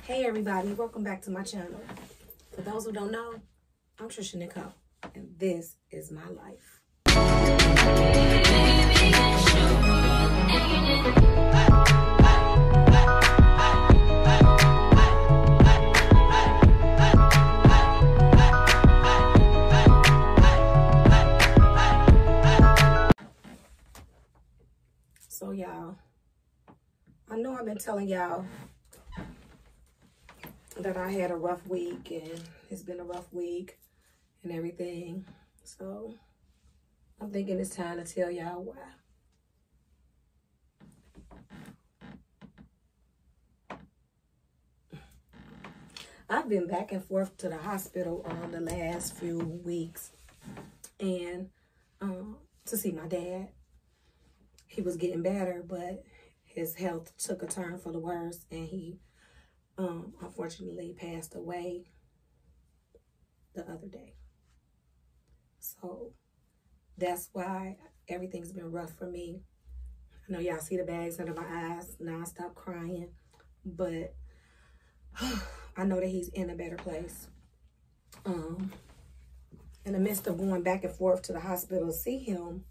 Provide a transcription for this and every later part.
Hey everybody, welcome back to my channel. For those who don't know, I'm Trisha Nicole, and this is my life. So y'all, I know I've been telling y'all that I had a rough week, and it's been a rough week and everything. So I'm thinking it's time to tell y'all why. I've been back and forth to the hospital the last few weeks and to see my dad. He was getting better, but his health took a turn for the worse, and he unfortunately passed away the other day. So that's why everything's been rough for me. I know y'all see the bags under my eyes. Now I stop crying, but I know that he's in a better place. In the midst of going back and forth to the hospital to see him,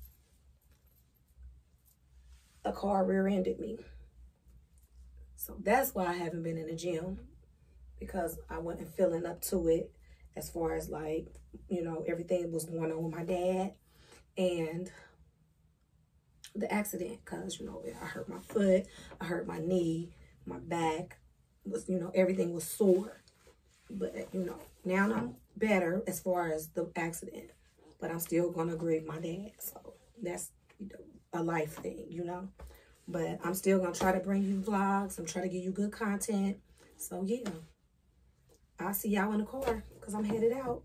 a car rear-ended me. So that's why I haven't been in the gym, because I wasn't feeling up to it as far as, like, you know, everything was going on with my dad and the accident, because, you know, I hurt my foot, I hurt my knee, my back was, you know, everything was sore. But, you know, now I'm better as far as the accident, but I'm still going to grieve my dad. So that's, you know, a life thing, you know. But I'm still going to try to bring you vlogs. I'm trying to give you good content. So, yeah. I'll see y'all in the car because I'm headed out.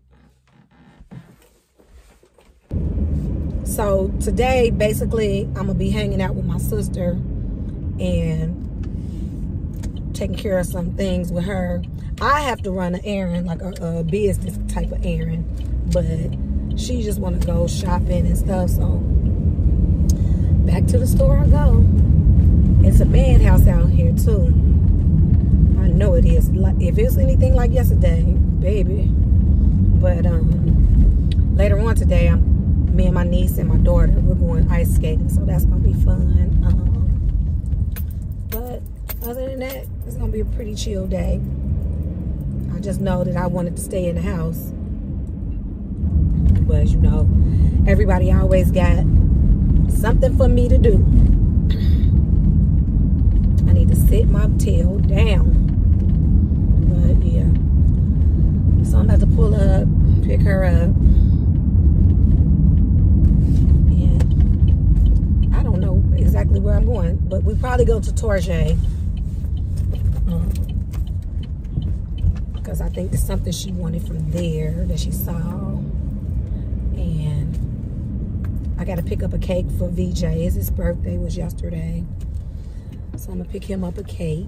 So, today, basically, I'm going to be hanging out with my sister and taking care of some things with her. I have to run an errand, like a business type of errand. But she just want to go shopping and stuff. So, back to the store I go. It's a madhouse out here too. I know it is. If it's anything like yesterday, baby. But later on today, me and my niece and my daughter, we're going ice skating, so that's gonna be fun. But other than that, it's gonna be a pretty chill day. I just know that I wanted to stay in the house, but you know, everybody always got something for me to do. I need to sit my tail down. But yeah. So I'm about to pull up, pick her up. And I don't know exactly where I'm going, but we probably go to Target. Because I think there's something she wanted from there that she saw. And I got to pick up a cake for VJ. His birthday was yesterday. So I'm going to pick him up a cake.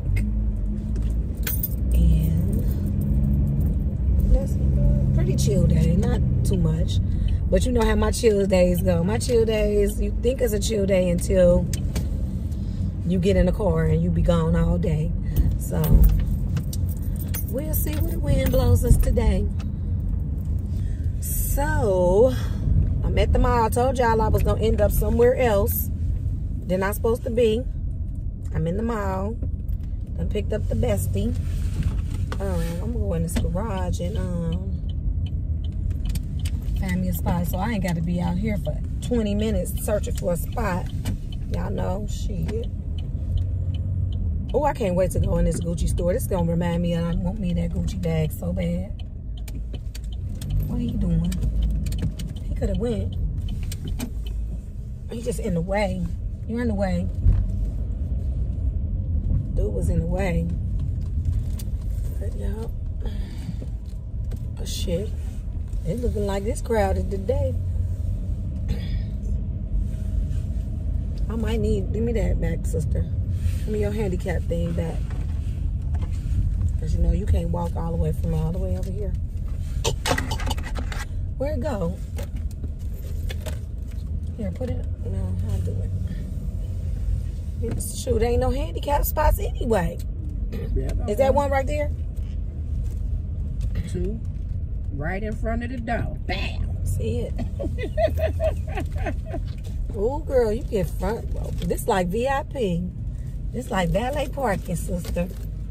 And that's a pretty chill day. Not too much. But you know how my chill days go. My chill days, you think it's a chill day until you get in the car and you be gone all day. So we'll see where the wind blows us today. So I'm at the mall. I told y'all I was going to end up somewhere else than I'm supposed to be. I'm in the mall. Done picked up the bestie. I'm going to go in this garage and find me a spot. So I ain't got to be out here for 20 minutes searching for a spot. Y'all know, shit. Oh, I can't wait to go in this Gucci store. This is going to remind me, I want me that Gucci bag so bad. What are you doing? He could have went. He's just in the way. You're in the way. Dude was in the way. But yeah. Oh shit. It's looking like this crowded today. I might need, give me that back, sister. Give me your handicap thing back. Because you know you can't walk all the way from all the way over here. Where'd it go? Here, put it. No, I'll do it. Shoot, ain't no handicap spots anyway. Is that one right there? 2, right in front of the door. Bam. See it? Oh, girl, you get front row. This like VIP. This like valet parking, sister.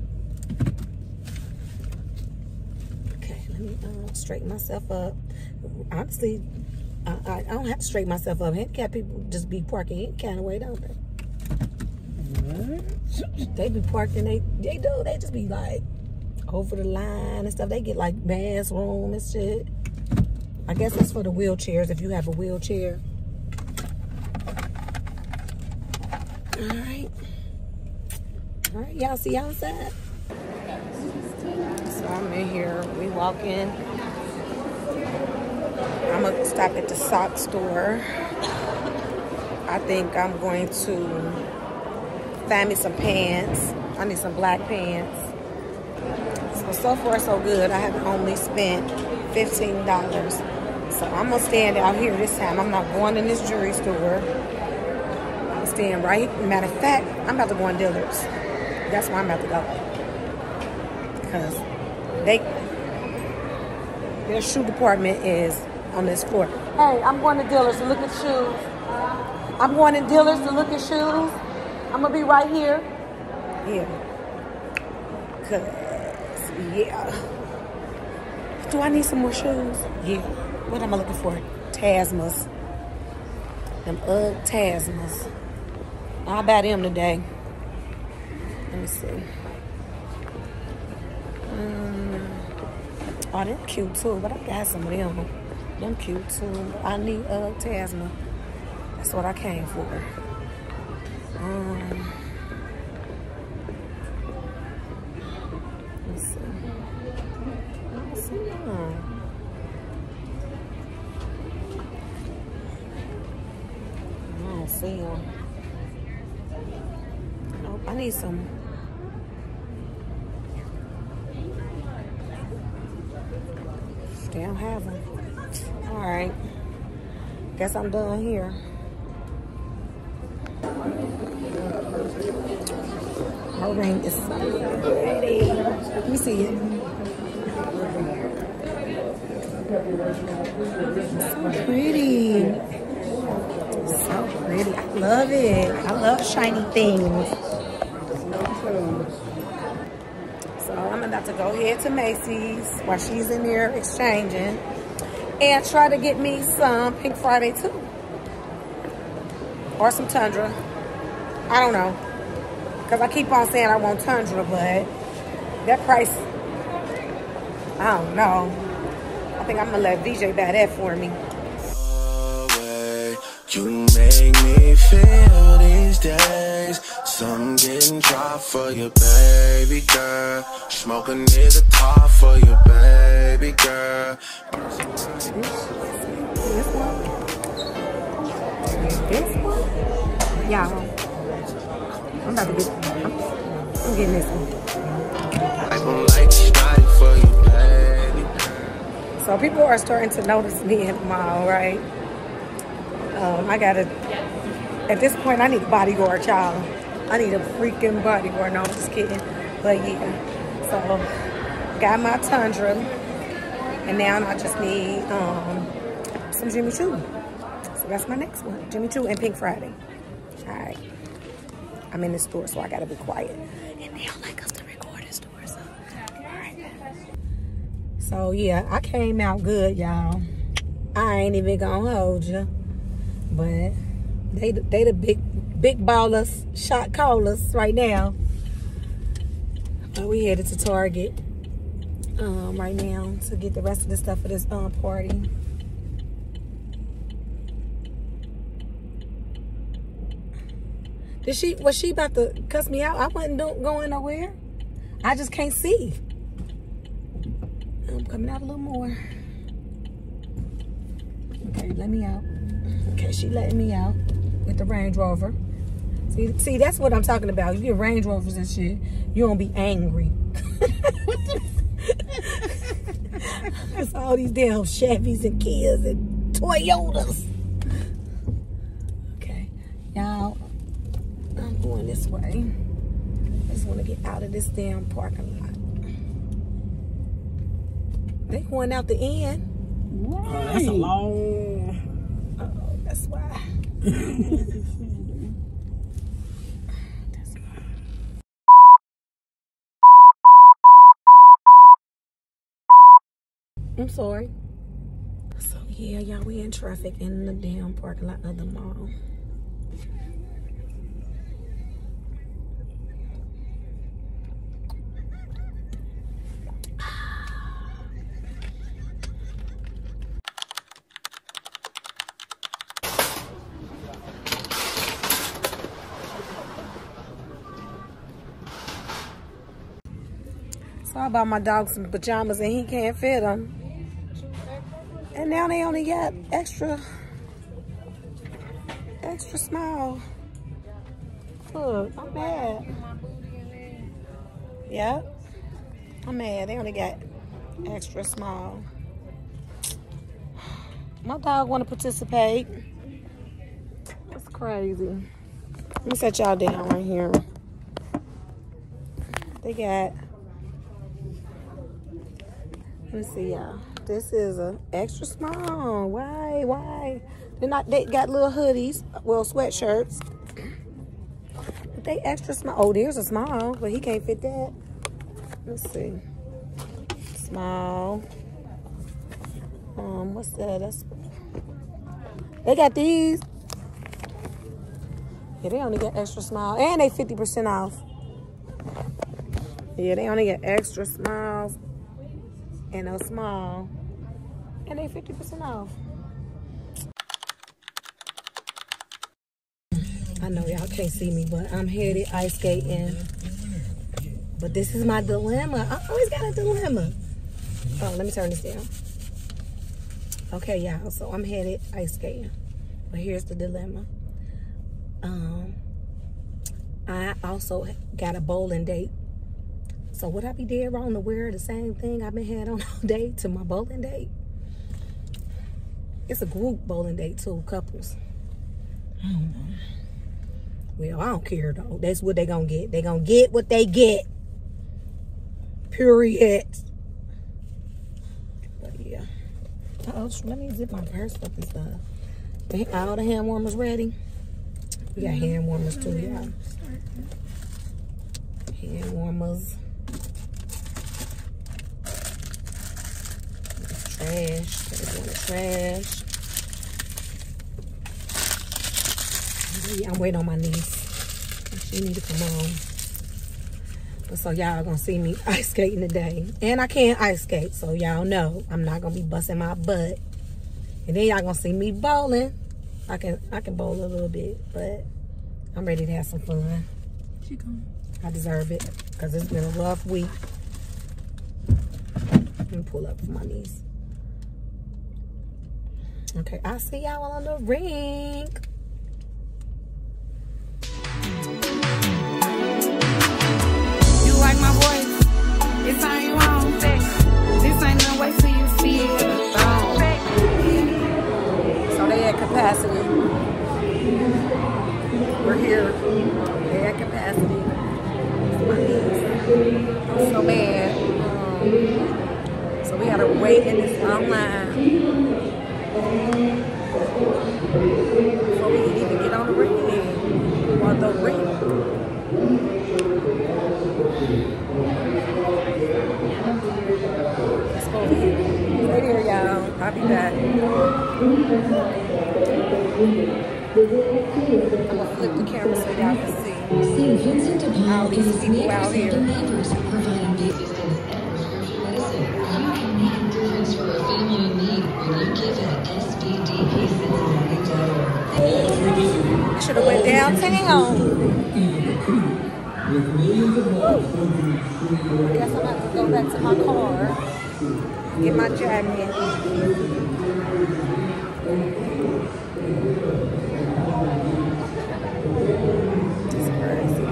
Okay, let me straighten myself up. Honestly, I don't have to straighten myself up. Handicapped people just be parking any kind of way, don't they? What? They be parking, they do. They just be like over the line and stuff. They get like mass room and shit. I guess that's for the wheelchairs if you have a wheelchair. Alright, y'all see outside? So I'm in here, we walk in. I'm gonna stop at the sock store. I think I'm going to find me some pants. I need some black pants. So far so good. I have only spent $15. So I'm gonna stand out here this time. I'm not going in this jewelry store. Staying right. Matter of fact, I'm about to go in Dillard's. That's where I'm about to go. Because their shoe department is on this floor. Hey, I'm going to Dillard's to look at shoes. I'm going to Dillard's to look at shoes. I'm going to be right here. Yeah. Because, yeah. Do I need some more shoes? Yeah. What am I looking for? Tasmas. Them Ugg Tasmas. I'll buy them today. Let me see. Oh, they're cute too, but I got some of them. Them cute too. But I need Tasma. That's what I came for. Let's see. I don't see them. I need some. They don't have them. All right. Guess I'm done here. Her ring is so pretty. Let me see it. So pretty. So pretty. I love it. I love shiny things. So I'm about to go head to Macy's while she's in there exchanging and try to get me some Pink Friday too. Or some Tundra. I don't know. Because I keep on saying I want Tundra, but that price, I don't know. I think I'm going to let VJ buy that for me. You make me feel these days. Some getting dry for your baby girl. Smoking near the top for your baby girl. This one? This one? Y'all, I'm about to get, I'm getting this one. I gon' like shine for your baby girl. So people are starting to notice me in the mall, right? I gotta, at this point, I need a bodyguard, child. I need a freaking bodyguard. No, I'm just kidding. But yeah, so got my Tundra, and now I just need some Jimmy Choo. So that's my next one, Jimmy Choo and Pink Friday. All right, I'm in the store, so I gotta be quiet. And they don't like us to record in store, so all right. So yeah, I came out good, y'all. I ain't even gonna hold you. But they the big ballers, shot callers right now. But we headed to Target right now to get the rest of the stuff for this party. Was she about to cuss me out? I wasn't going nowhere. I just can't see. I'm coming out a little more. Okay, let me out. Okay, she letting me out with the Range Rover. See, that's what I'm talking about. You get Range Rovers and shit, you don't be angry. That's all these damn Chevys and Kias and Toyotas. Okay, y'all, I'm going this way. Let's want to get out of this damn parking lot. They going out the end. Right. That's a long. Oh, that's why. I'm sorry. So yeah, y'all, we in traffic in the damn parking lot of the mall. So I bought my dog some pajamas and he can't fit them. And now they only got extra small. Look, I'm mad. Yeah, I'm mad. They only got extra small. My dog want to participate. That's crazy. Let me set y'all down right here. They got, let me see y'all. This is a extra small. Why? They got little hoodies, well, sweatshirts. But they extra small. Oh, there's a small, but he can't fit that. Let's see. Small. What's that? They got these. Yeah, they only got extra small. And they 50% off. Yeah, they only get extra smalls and a small. And they 50% off. I know y'all can't see me, but I'm headed ice skating. But this is my dilemma. I always got a dilemma. Oh, let me turn this down. Okay, y'all. So I'm headed ice skating. But here's the dilemma. I also got a bowling date. So would I be dead wrong to wear the same thing I've been had on all day to my bowling date? It's a group bowling date too, couples. I don't know. Well, I don't care though. That's what they gonna get. They gonna get what they get. Period. But yeah. Uh-oh, let me zip my purse up and stuff. All the hand warmers ready? We got hand warmers too, y'all. Hand warmers. Trash. Trash. Yeah, I'm waiting on my niece. She need to come on. But so y'all gonna see me ice skating today. And I can't ice skate, so y'all know I'm not gonna be busting my butt. And then y'all gonna see me bowling. I can bowl a little bit, but I'm ready to have some fun. I deserve it, because it's been a rough week. Let me pull up for my niece. Okay, I'll see y'all on the rink. You like my voice? It's on you on. This ain't no way till you see it. So they at capacity. We're here. They at capacity. I'm so mad. So we gotta wait in this long line before we can even get on the ring. Or the ring. Let's go over here. Right here, y'all. I'll be back. I'm gonna flip the camera so y'all can see. St. Vincent de Paul All these is people out here. members providing basic prescription medicine. You can make a difference for a family in need when you give at SBDPCincinnati.org. I should have went downtown. I guess I'm about to go back to my car, get my jacket. It's crazy.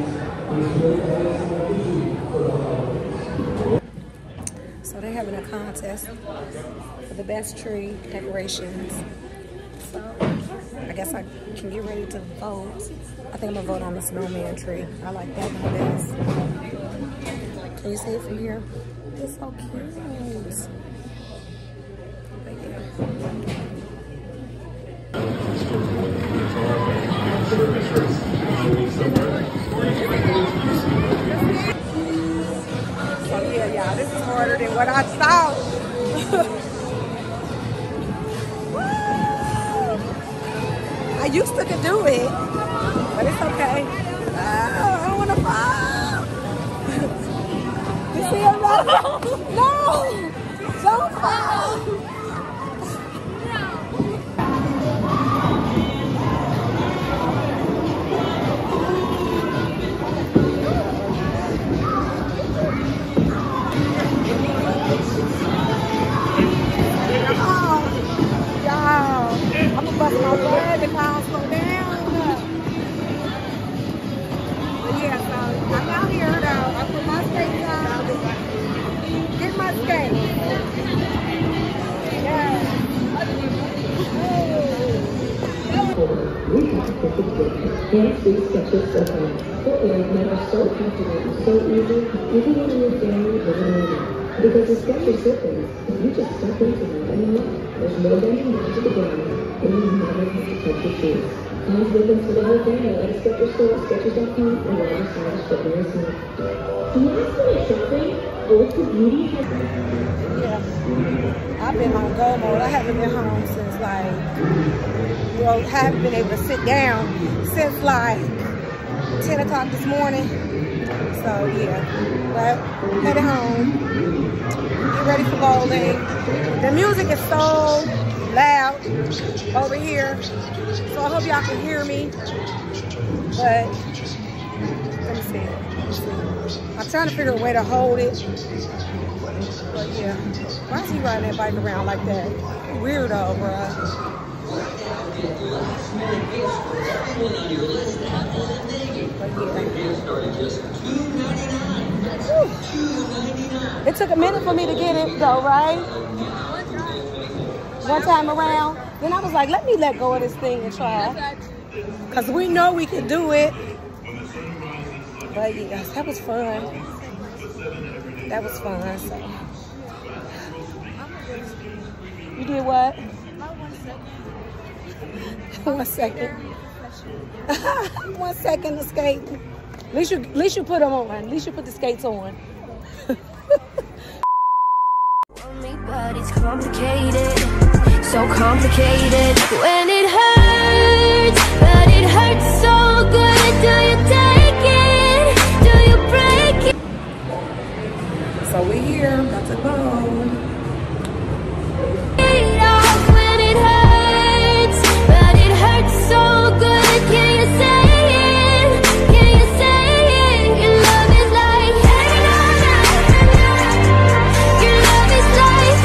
So they're having a contest for the best tree decorations. So I guess I can get ready to vote. I think I'm gonna vote on the snowman tree. I like that one best. Can you see it from here? It's so cute. But yeah. So yeah, y'all, this is harder than what I thought. I used to could do it, but it's okay. Oh, I don't want to fall. You see him? No! Don't fall! I'm gonna bust my butt if I don't slow down. But yeah, so I'm out here though. I put my skates on. Get my skates. Yeah. We have perfect fit. Hands-free sketches footwear. Footwear that are so comfortable and so easy, even when you're family living alone. Because the Skechers footwear, you just step into them and look. There's no bending down to the ground, and you never have to touch your shoes. Find ribbons for the whole family at a Skechers store, Skechers.com, or wherever stylish footwear is sold. Last minute shopping, Ulta Beauty has... Yeah. I've been on go mode. I haven't been home since like, well, haven't been able to sit down since like 10 o'clock this morning. So yeah, but headed home, get ready for bowling. The music is so loud over here, so I hope y'all can hear me. But let me see. I'm trying to figure a way to hold it. But yeah, why is he riding that bike around like that? Weirdo, bruh. It took a minute for me to get it though, right? One time around. Then I was like, let me let go of this thing and try. Because we know we can do it. But yes, that was fun. That was fun, so. You did what? 1 second. 1 second to skate. At least you put them on. At least you put the skates on. But it's complicated, so complicated. When it hurts, but it hurts so good. Do you take it? Do you break it? So we here, about to go. When it hurts, but it hurts so good. Can you say it? Can you say it? Your love is like your love is like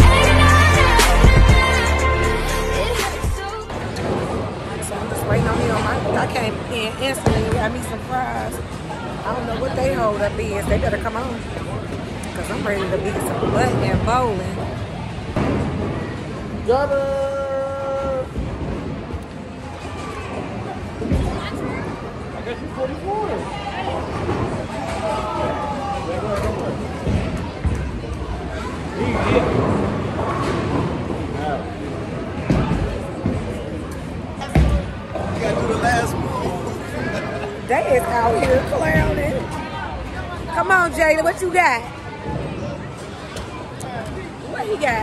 it hurts so good. So I'm just waiting on me on my. I came in instantly and got me some fries. I don't know what they hold up is. They better come on. Because I'm ready to beat some butt and bowling. Driver! I got you 44. You gotta do the last one. They is out here clowning. Come on, Jada, what you got? What you got?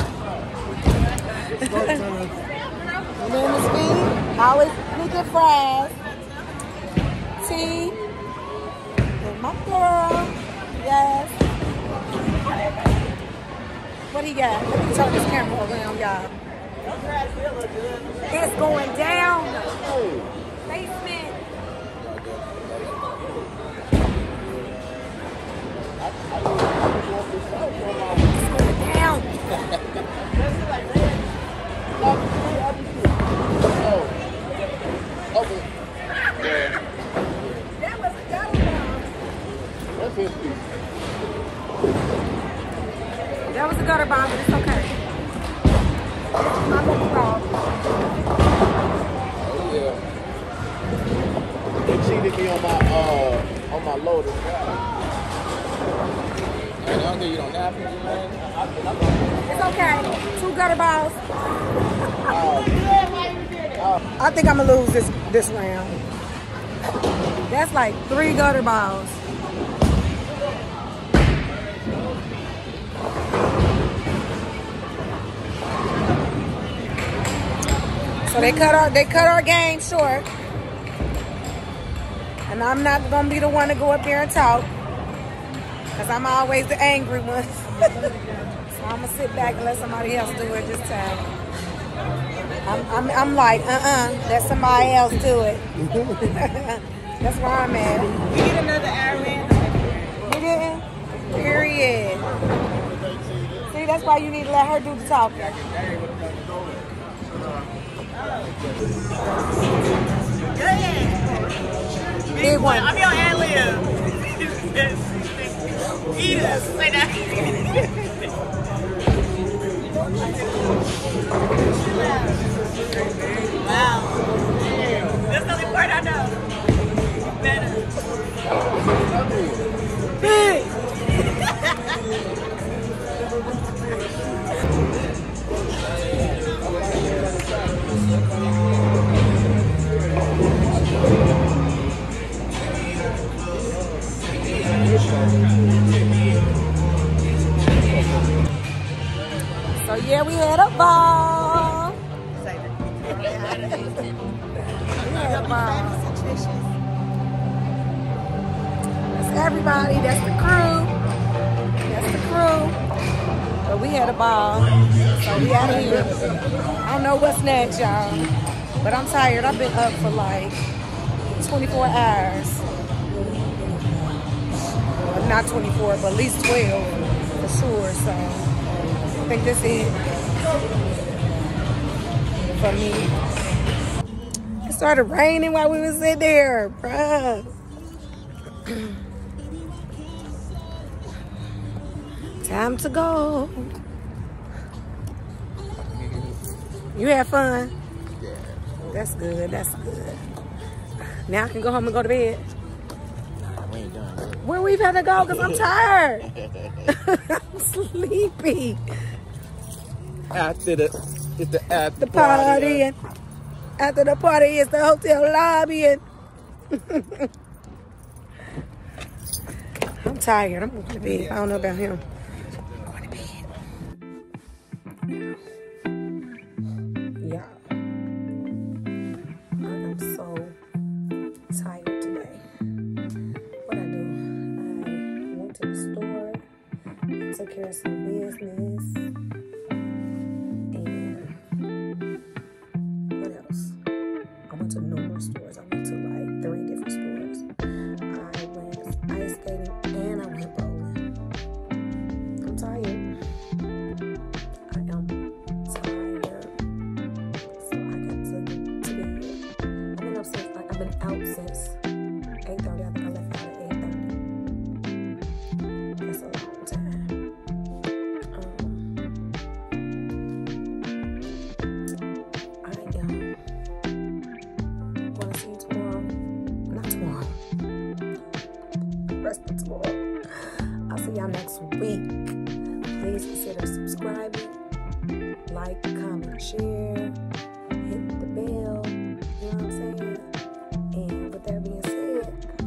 Lemon speed, always sneaking fries. Tea, and my girl, yes. What he got? Let me turn this camera around, y'all. It's going down. Basement. Down. That was a gutter bomb. That was a gutter bomb, but it's okay. My little dog. hit me on my loader. And I don't think you don't napkins, man. It's okay. 2 gutter balls. I think I'm gonna lose this round. That's like 3 gutter balls. So they cut our game short. And I'm not gonna be the one to go up there and talk, because I'm always the angry one. So I'm gonna sit back and let somebody else do it this time. I'm like, let somebody else do it. That's where I'm at. We need another Iron. You didn't? Period. See, that's why you need to let her do the talking. Big one. I'm your ad-lib. Eat us. Say that. Wow. That's the only part I know. Better. Big. So yeah, we had a ball. We had a ball. That's everybody. That's the crew. That's the crew. But we had a ball. So we out of here. I don't know what's next, y'all. But I'm tired. I've been up for like 24 hours. Well, not 24, but at least 12 for sure. So I think this is it for me. It started raining while we was in there, bruh. Time to go. You had fun? Yeah. That's good. That's good. Now I can go home and go to bed. Nah, we ain't done. Where we better go? Because I'm tired. I'm sleepy. After the Party. After the party, it's the hotel lobby. And I'm tired. I'm going to bed. I don't know about him. I'm going to bed. Yeah. I am so tired today. What I do? I went to the store, took care of some business. To numerous stores. I went to like 3 different stores. I went ice skating and I went bowling. I'm tired. I am tired. So I got to get to bed. I've been out since 8:30. I think I left out at 8:30. That's a long time. I'll see y'all next week. Please consider subscribing, like, comment, share, hit the bell. You know what I'm saying? And with that being said,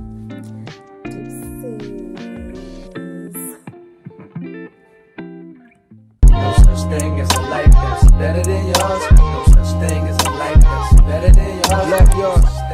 deuces. No such thing as a life that's better than yours. No such thing as a life that's better than yours. Left yours.